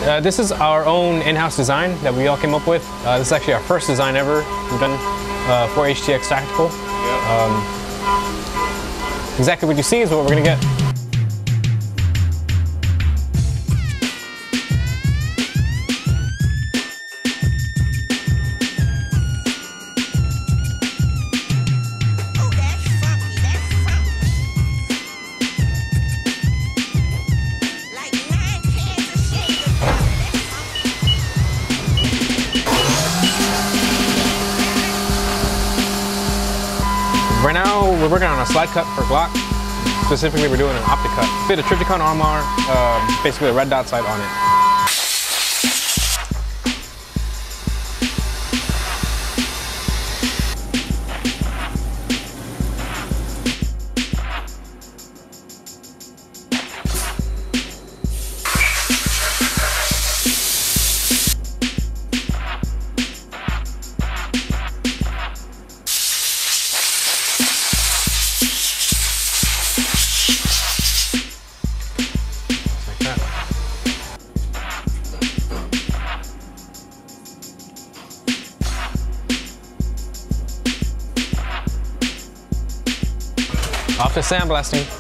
This is our own in-house design that we all came up with. This is actually our first design ever we've done for HTX Tactical. Exactly what you see is what we're going to get. Right now, we're working on a slide cut for Glock. Specifically, we're doing an optic cut. Fit a Trijicon Armor, basically a red dot sight on it. Off to sandblasting.